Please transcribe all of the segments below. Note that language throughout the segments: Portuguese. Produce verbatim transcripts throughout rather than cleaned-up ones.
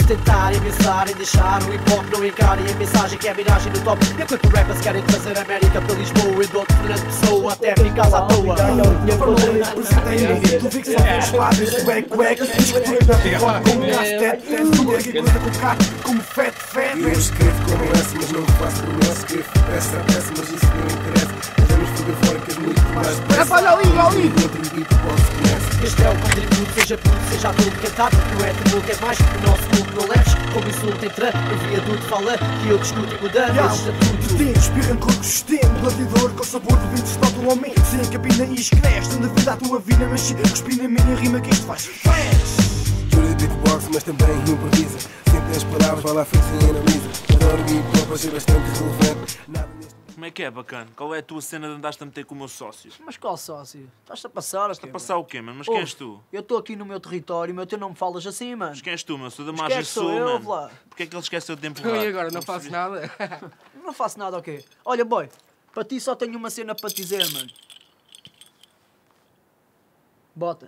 Se tentarem pensar em deixar o hip hop, não encarem a mensagem que é a miragem do top. Enquanto rappers querem trazer a América para Lisboa, eu dou-te Fernando Pessoa até ficas à toa. Tu vi que só vês padres, cuec, cuec. Escrevo na piroca como castete. Tudo aqui coisa com carne, como fete, fete. Eu escrevo como essa, mas não faço promessa. Escrevo peça a peça, mas isso não interessa. Fazemos fotográficas muito mais depressa. Olha ali, olha ali. Outro dito posso conhecer. Este é o contributo, seja tudo, seja a tudo cantado. Não é tributo, é mais, o nosso mundo não leves. Como insulto entra, o viaduto fala que eu discuto e mudando esse estatuto. Tem, espirra com o sistema, gladiador com sabor de vinho estado do homem. Sem a cabina e escreves, dando vida à tua vida, mas se cuspi na minha rima que isto faz flash. Júlia beatbox, mas também improvisa. Sente as palavras, vai lá frente e analisa. Adoro hip hop, achei bastante relevante. Nada neste... Como é que é, bacana? Qual é a tua cena de andaste a meter com o meu sócio? Mas qual sócio? Estás-te a passar? Estás a passar o quê, mano? Mas quem és tu? Eu estou aqui no meu território, meu, tu não me falas assim, mano. Mas quem és tu, mano? Sou da Mas margem quem é que sou sul, eu, mano. Vlá? Porquê é que ele esqueceu de te empurrar? E agora, não faço nada? Não faço nada, ok? Olha, boy, para ti só tenho uma cena para te dizer, mano. Bota.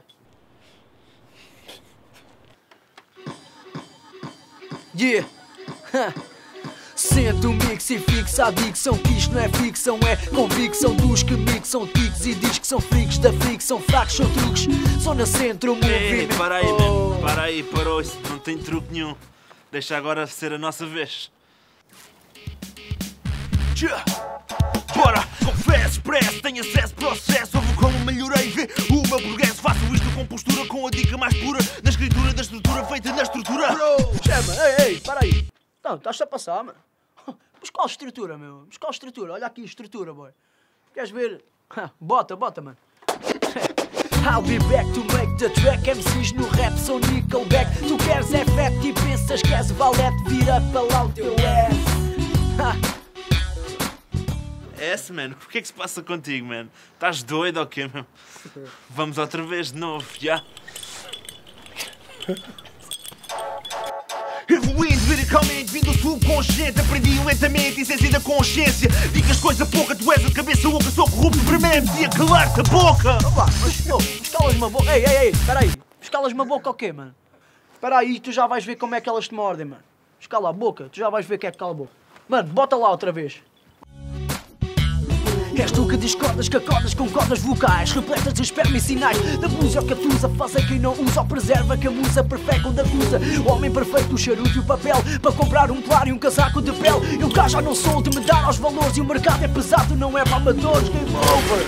Yeah! Sento o mix e fixa a dicção que isto não é ficção, é convicção dos que mixam tics e diz que são freaks da fricção, fracos são truques, zona centro, o Ei, movimento. para aí, Oh. mano. Para aí, parou. Isso não tem truque nenhum. Deixa agora ser a nossa vez. Bora, confesso, expresso, tenho acesso, processo, ouve como melhorei, vê o meu progresso. Faço isto com postura, com a dica mais pura, na escritura da estrutura, feita na estrutura. Bro, chama, ei, ei, para aí. Não, estás-te a passar, mano. Mas qual estrutura, meu? Mas qual estrutura? Olha aqui a estrutura, boy. Queres ver? Bota, bota, mano. I'll be back to make the track. M Cs no rap são Nickelback. Tu queres é fat e pensas que és valete, vira para lá o teu ass. S, mano, o que é que se passa contigo, mano? Estás doido ou quê, meu? Vamos outra vez de novo, já? Evoluindo verticalmente, vindo do subconsciente. Aprendi lentamente, essência da consciência. Digas coisa pouca, tu és a cabeça oca. Sou corrupto, vermelho, e a calar-te a boca. Opa, mas, oh, escalas-me a boca. Ei, ei, ei, espera aí. Escalas-me a boca o quê, mano? Espera aí, tu já vais ver como é que elas te mordem, mano. Escala a boca, tu já vais ver o que é que cala a boca. Mano, bota lá outra vez. És tu que discordas que acordas com cordas vocais repletas de esperma e sinais da blusa que a tusa fazem quem não usa ou preserva que a musa perfeita onde acusa o homem perfeito, o charuto e o papel para comprar um claro e um casaco de pele. Eu cá já não sou de me dar aos valores e o mercado é pesado, não é para amadores. Game over.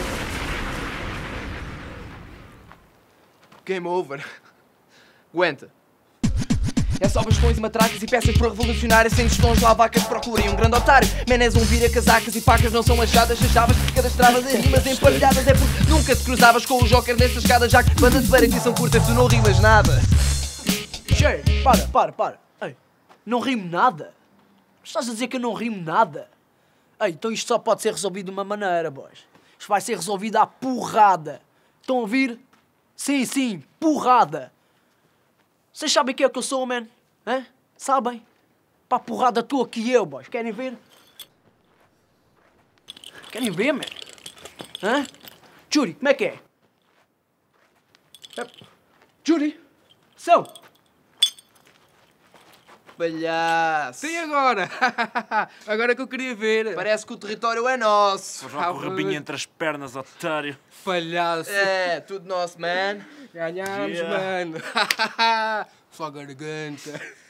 Game over. Aguenta. É só bastões e matracas e peças para revolucionárias. Sem gestões lá vacas procurem um grande otário. Menes um vira casacas e pacas não são achadas. Achavas que cadastravas as rimas emparelhadas. É porque nunca te cruzavas com o Joker nesta escada. Já que bandas de beira são curtas, tu não rimas nada. Cheio, para, para, para. Ei, não rimo nada. Estás a dizer que eu não rimo nada? Ei, então isto só pode ser resolvido de uma maneira, boys. Isto vai ser resolvido à porrada. Estão a ouvir? Sim, sim, porrada. Vocês sabem quem é que eu sou, man? Hã? Sabem? Pá, porrada tua que eu, boys. Querem ver? Querem ver, man? Hã? Júri, como é que é? Júri? São? Palhaço. E agora? Agora que eu queria ver. Parece que o território é nosso. Vá com o rabinho entre as pernas, otário. Palhaço. É, tudo nosso, man. Ganhámos, Yeah. mano. Só garganta.